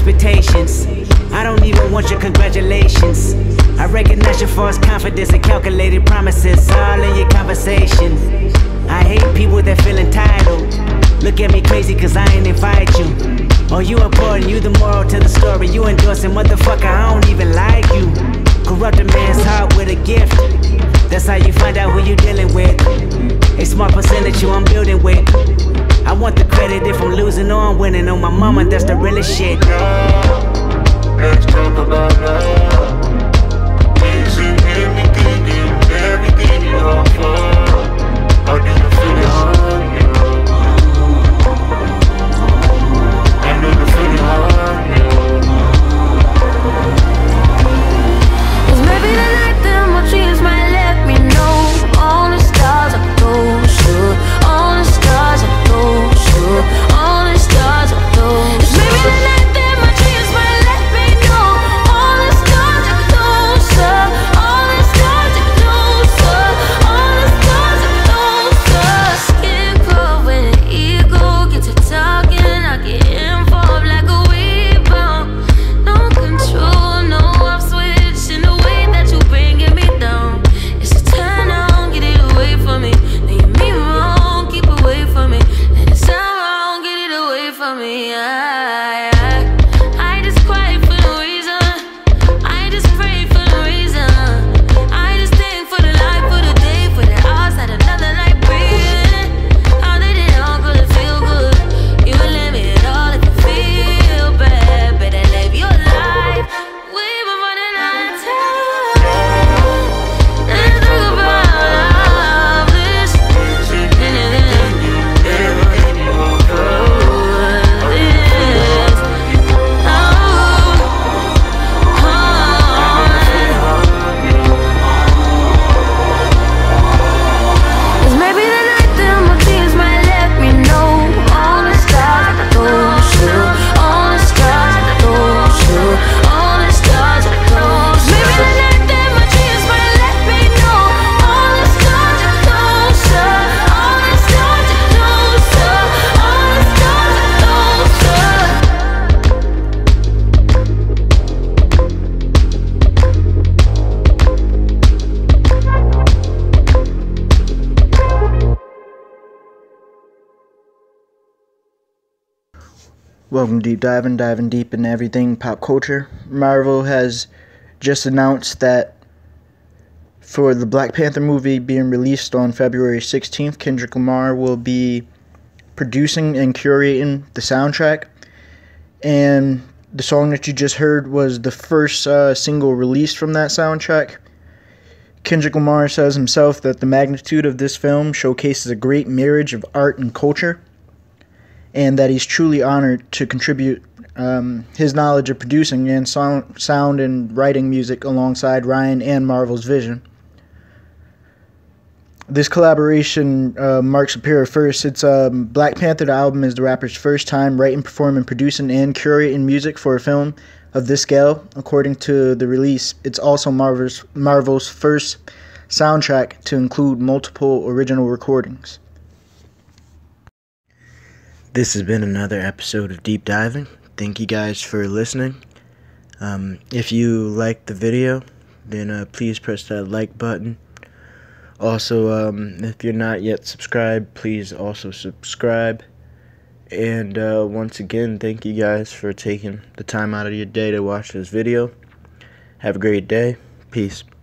expectations. I don't even want your congratulations. I recognize your false confidence and calculated promises all in your conversation. I hate people that feel entitled. Look at me crazy cause I ain't invite you. Oh, you important, you the moral to the story. You endorsing, motherfucker, I don't even like you. Corrupt a man's heart with a gift. That's how you find out who you dealing with. A smart percentage you I'm building with. I want the credit if I'm losing or I'm winning. On my mama, that's the realest shit. Let's talk about love. Is it anything and everything you offer? How do you feel it on you? I know you feel it on you. Cause maybe the night that my dreams might let me know. All the stars are closer. All the stars are closer. All the stars are closer. Cause maybe the night that my dreams might let me know. All the stars are closer. All the stars are closer. All the stars are closer. Skin cold when the ego gets to talking. I get involved like a weed bomb. No control, no off switch in the way that you bringing me down. It's a turn on, get it away from me. Then you mean wrong, keep away from me. And it's sound wrong, get it away from me. I just quiet for no reason. I just pray for no reason. I just think for the life, for the day, for the hours that another night breathing. How did it all go to feel good? You would let me at all if you feel bad. Better live your life. We've been running out of time. Let's talk about all this. Everything you offer. Cause maybe the night that my dreams might let me know. All the stars are closer. All the stars are closer. All the stars are closer. Maybe the night that my dreams might let me know. All the stars are closer. All the stars are closer. All the stars are closer. Welcome to Deep diving deep into everything pop culture. Marvel has just announced that for the Black Panther movie being released on February 16th, Kendrick Lamar will be producing and curating the soundtrack. And the song that you just heard was the first single released from that soundtrack. Kendrick Lamar says himself that the magnitude of this film showcases a great marriage of art and culture, and that he's truly honored to contribute his knowledge of producing and sound and writing music alongside Ryan and Marvel's vision. This collaboration marks a pair of firsts. It's Black Panther, the album, is the rapper's first time writing, performing, producing, and curating music for a film of this scale. According to the release, it's also Marvel's first soundtrack to include multiple original recordings. This has been another episode of Deep Diving. Thank you guys for listening. If you liked the video, then please press that like button. Also, if you're not yet subscribed, please also subscribe. And once again, thank you guys for taking the time out of your day to watch this video. Have a great day. Peace.